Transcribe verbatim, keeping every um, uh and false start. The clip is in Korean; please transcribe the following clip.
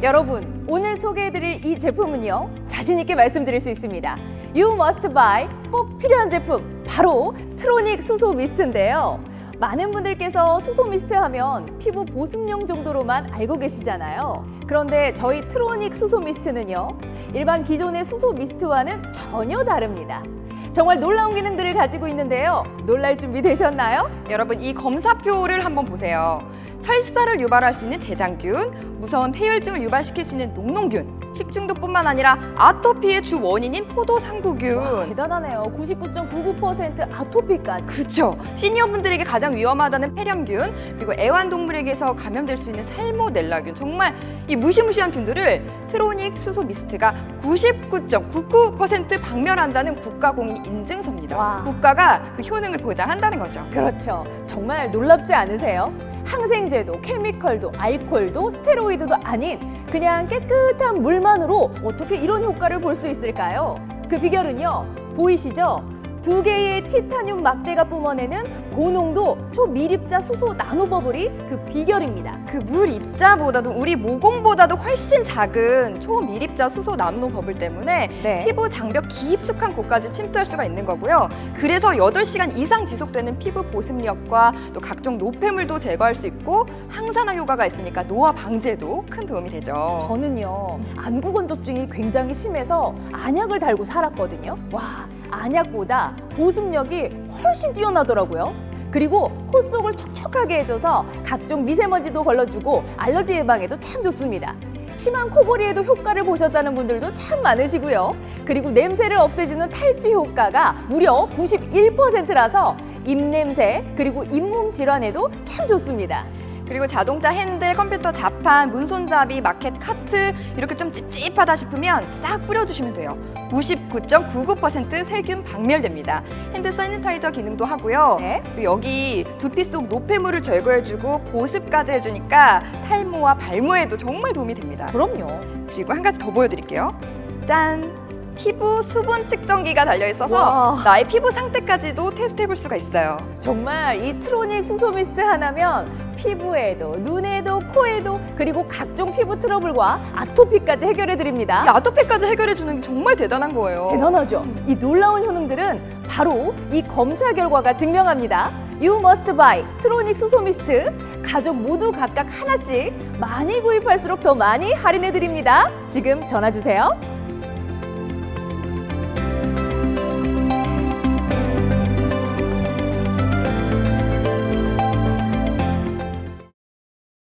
여러분, 오늘 소개해드릴 이 제품은요, 자신있게 말씀드릴 수 있습니다. You must buy, 꼭 필요한 제품, 바로 트로닉 수소 미스트인데요. 많은 분들께서 수소 미스트 하면 피부 보습용 정도로만 알고 계시잖아요. 그런데 저희 트로닉 수소 미스트는요, 일반 기존의 수소 미스트와는 전혀 다릅니다. 정말 놀라운 기능들을 가지고 있는데요. 놀랄 준비 되셨나요? 여러분, 이 검사표를 한번 보세요. 설사를 유발할 수 있는 대장균, 무서운 폐혈증을 유발시킬 수 있는 녹농균, 식중독뿐만 아니라 아토피의 주 원인인 포도상구균. 와, 대단하네요. 구십구 점 구구 퍼센트 아토피까지. 그렇죠. 시니어분들에게 가장 위험하다는 폐렴균, 그리고 애완동물에게서 감염될 수 있는 살모넬라균, 정말 이 무시무시한 균들을 트로닉 수소 미스트가 구십구 점 구구 퍼센트 박멸한다는 국가공인 인증서입니다. 와. 국가가 그 효능을 보장한다는 거죠. 그렇죠. 정말 놀랍지 않으세요? 항생제도, 케미컬도, 알코올도, 스테로이드도 아닌 그냥 깨끗한 물만으로 어떻게 이런 효과를 볼 수 있을까요? 그 비결은요, 보이시죠? 두 개의 티타늄 막대가 뿜어내는 고농도 초미립자 수소 나노버블이 그 비결입니다. 그 물 입자보다도 우리 모공보다도 훨씬 작은 초미립자 수소 나노버블 때문에 네. 피부 장벽 깊숙한 곳까지 침투할 수가 있는 거고요. 그래서 여덟 시간 이상 지속되는 피부 보습력과 또 각종 노폐물도 제거할 수 있고 항산화 효과가 있으니까 노화 방지에도 큰 도움이 되죠. 저는요, 안구 건조증이 굉장히 심해서 안약을 달고 살았거든요. 와, 안약보다 보습력이 훨씬 뛰어나더라고요. 그리고 코 속을 촉촉하게 해줘서 각종 미세먼지도 걸러주고 알러지 예방에도 참 좋습니다. 심한 코골이에도 효과를 보셨다는 분들도 참 많으시고요. 그리고 냄새를 없애주는 탈취 효과가 무려 구십일 퍼센트라서 입냄새 그리고 잇몸 질환에도 참 좋습니다. 그리고 자동차 핸들, 컴퓨터 자판, 문손잡이, 마켓 카트 이렇게 좀 찝찝하다 싶으면 싹 뿌려주시면 돼요. 구십구 점 구구 퍼센트 세균 박멸됩니다. 핸드 사니타이저 기능도 하고요. 네. 그리고 여기 두피 속 노폐물을 제거해주고 보습까지 해주니까 탈모와 발모에도 정말 도움이 됩니다. 그럼요. 그리고 한 가지 더 보여드릴게요. 짠! 피부 수분 측정기가 달려있어서 와. 나의 피부 상태까지도 테스트해볼 수가 있어요. 정말 이 트로닉 수소 미스트 하나면 피부에도 눈에도 코에도 그리고 각종 피부 트러블과 아토피까지 해결해드립니다. 이 아토피까지 해결해주는 게 정말 대단한 거예요. 대단하죠? 이 놀라운 효능들은 바로 이 검사 결과가 증명합니다. You must buy 트로닉 수소 미스트. 가족 모두 각각 하나씩 많이 구입할수록 더 많이 할인해드립니다. 지금 전화 주세요.